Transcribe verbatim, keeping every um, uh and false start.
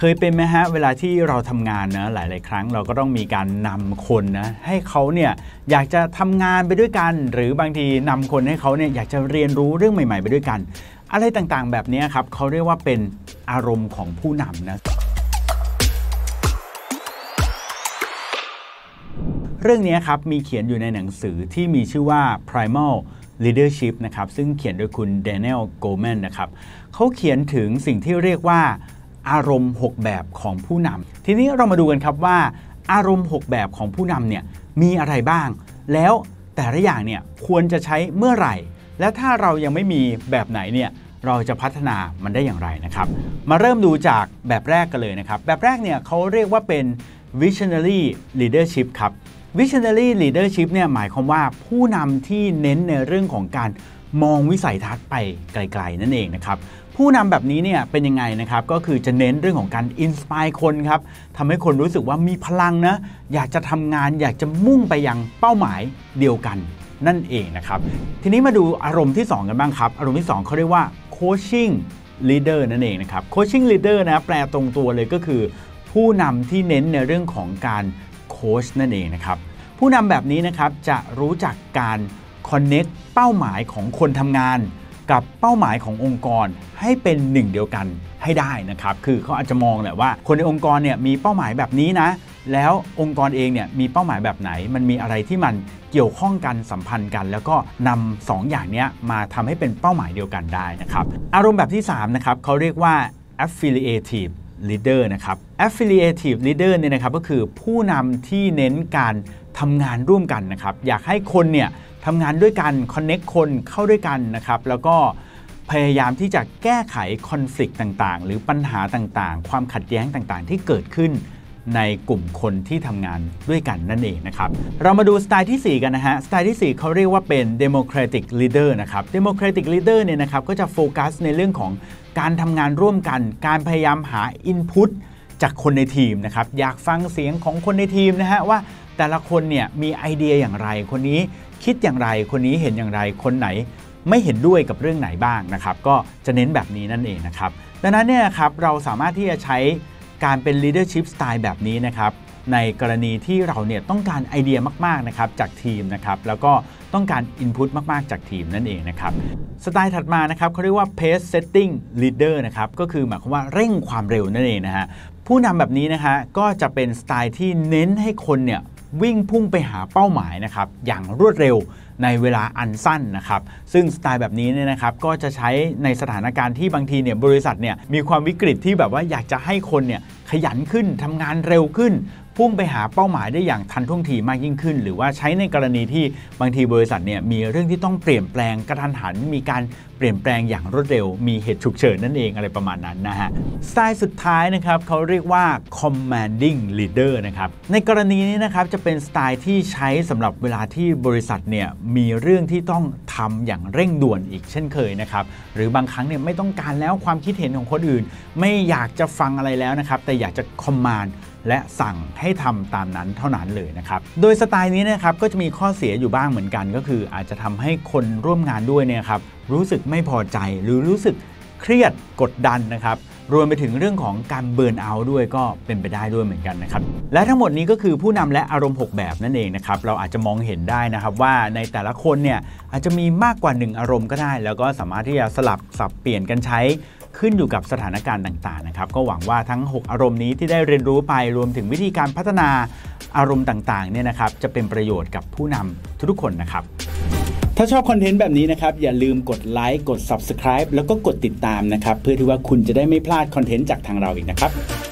ยเป็นไหมฮะเวลาที่เราทำงานนะหลายๆครั้งเราก็ต้องมีการนำคนนะให้เขาเนี่ยอยากจะทำงานไปด้วยกันหรือบางทีนำคนให้เขาเนี่ยอยากจะเรียนรู้เรื่องใหม่ๆไปด้วยกันอะไรต่างๆแบบนี้ครับเขาเรียกว่าเป็นอารมณ์ของผู้นำนะเรื่องนี้ครับมีเขียนอยู่ในหนังสือที่มีชื่อว่า Primal Leadership นะครับซึ่งเขียนโดยคุณ Daniel Goleman นะครับเขาเขียนถึงสิ่งที่เรียกว่าอารมณ์หกแบบของผู้นำทีนี้เรามาดูกันครับว่าอารมณ์หกแบบของผู้นำเนี่ยมีอะไรบ้างแล้วแต่ละอย่างเนี่ยควรจะใช้เมื่อไหร่และถ้าเรายังไม่มีแบบไหนเนี่ยเราจะพัฒนามันได้อย่างไรนะครับมาเริ่มดูจากแบบแรกกันเลยนะครับแบบแรกเนี่ยเขาเรียกว่าเป็น Visionary Leadership ครับ Visionary Leadership เนี่ยหมายความว่าผู้นำที่เน้นในเรื่องของการมองวิสัยทัศน์ไปไกลๆนั่นเองนะครับผู้นำแบบนี้เนี่ยเป็นยังไงนะครับก็คือจะเน้นเรื่องของการอินสไปร์คนครับทำให้คนรู้สึกว่ามีพลังนะอยากจะทำงานอยากจะมุ่งไปยังเป้าหมายเดียวกันนั่นเองนะครับทีนี้มาดูอารมณ์ที่สองกันบ้างครับอารมณ์ที่สองเขาเรียกว่า coaching leader นั่นเองนะครับ coaching leader นะแปลตรงตัวเลยก็คือผู้นำที่เน้นในเรื่องของการโค้ชนั่นเองนะครับผู้นำแบบนี้นะครับจะรู้จักการ connect เป้าหมายของคนทำงานกับเป้าหมายขององค์กรให้เป็นหนึ่งเดียวกันให้ได้นะครับคือเขาอาจจะมองแหละว่าคนในองค์กรเนี่ยมีเป้าหมายแบบนี้นะแล้วองค์กรเองเนี่ยมีเป้าหมายแบบไหนมันมีอะไรที่มันเกี่ยวข้องกันสัมพันธ์กันแล้วก็นำสองอย่างนี้มาทำให้เป็นเป้าหมายเดียวกันได้นะครับอารมณ์แบบที่สามนะครับเขาเรียกว่า affiliative leader นะครับ affiliative leader เนี่ยนะครับก็คือผู้นำที่เน้นการทำงานร่วมกันนะครับอยากให้คนเนี่ยทำงานด้วยกัน connect คนเข้าด้วยกันนะครับแล้วก็พยายามที่จะแก้ไข conflict ต่างๆหรือปัญหาต่างๆความขัดแย้งต่างๆที่เกิดขึ้นในกลุ่มคนที่ทำงานด้วยกันนั่นเองนะครับเรามาดูสไตล์ที่สี่กันนะฮะสไตล์ที่สี่เขาเรียกว่าเป็น democratic leader นะครับ democratic leader เนี่ยนะครับก็จะโฟกัสในเรื่องของการทำงานร่วมกันการพยายามหา input จากคนในทีมนะครับอยากฟังเสียงของคนในทีมนะฮะว่าแต่ละคนเนี่ยมีไอเดียอย่างไรคนนี้คิดอย่างไรคนนี้เห็นอย่างไรคนไหนไม่เห็นด้วยกับเรื่องไหนบ้างนะครับก็จะเน้นแบบนี้นั่นเองนะครับดังนั้นเนี่ยครับเราสามารถที่จะใช้การเป็น leadership style แบบนี้นะครับในกรณีที่เราเนี่ยต้องการไอเดียมากๆนะครับจากทีมนะครับแล้วก็ต้องการ input มากๆจากทีมนั่นเองนะครับสไตล์ถัดมานะครับเขาเรียกว่า pace setting leader นะครับก็คือหมายความว่าเร่งความเร็วนั่นเองนะฮะผู้นำแบบนี้นะฮะก็จะเป็นสไตล์ที่เน้นให้คนเนี่ยวิ่งพุ่งไปหาเป้าหมายนะครับอย่างรวดเร็วในเวลาอันสั้นนะครับซึ่งสไตล์แบบนี้เนี่ยนะครับก็จะใช้ในสถานการณ์ที่บางทีเนี่ยบริษัทเนี่ยมีความวิกฤตที่แบบว่าอยากจะให้คนเนี่ยขยันขึ้นทำงานเร็วขึ้นพุ่งไปหาเป้าหมายได้อย่างทันท่วงทีมากยิ่งขึ้นหรือว่าใช้ในกรณีที่บางทีบริษัทเนี่ยมีเรื่องที่ต้องเปลี่ยนแปลงกระทันหันมีการเปลี่ยนแปลงอย่างรวดเร็วมีเหตุฉุกเฉินนั่นเองอะไรประมาณนั้นนะฮะสไตล์สุดท้ายนะครับเขาเรียกว่า commanding leader นะครับในกรณีนี้นะครับจะเป็นสไตล์ที่ใช้สำหรับเวลาที่บริษัทเนี่ยมีเรื่องที่ต้องทำอย่างเร่งด่วนอีกเช่นเคยนะครับหรือบางครั้งเนี่ยไม่ต้องการแล้วความคิดเห็นของคนอื่นไม่อยากจะฟังอะไรแล้วนะครับแต่อยากจะ commandและสั่งให้ทำตามนั้นเท่านั้นเลยนะครับโดยสไตล์นี้นะครับก็จะมีข้อเสียอยู่บ้างเหมือนกันก็คืออาจจะทำให้คนร่วมงานด้วยเนี่ยครับรู้สึกไม่พอใจหรือรู้สึกเครียดกดดันนะครับรวมไปถึงเรื่องของการเบิร์นเอาท์ด้วยก็เป็นไปได้ด้วยเหมือนกันนะครับและทั้งหมดนี้ก็คือผู้นำและอารมณ์หกแบบนั่นเองนะครับเราอาจจะมองเห็นได้นะครับว่าในแต่ละคนเนี่ยอาจจะมีมากกว่าหนึ่งอารมณ์ก็ได้แล้วก็สามารถที่จะสลับสับเปลี่ยนกันใช้ขึ้นอยู่กับสถานการณ์ต่างๆนะครับก็หวังว่าทั้งหกอารมณ์นี้ที่ได้เรียนรู้ไปรวมถึงวิธีการพัฒนาอารมณ์ต่างๆเนี่ยนะครับจะเป็นประโยชน์กับผู้นำทุกๆคนนะครับถ้าชอบคอนเทนต์แบบนี้นะครับอย่าลืมกดไลค์กด ซับสไครบ์ แล้วก็กดติดตามนะครับเพื่อที่ว่าคุณจะได้ไม่พลาดคอนเทนต์จากทางเราอีกนะครับ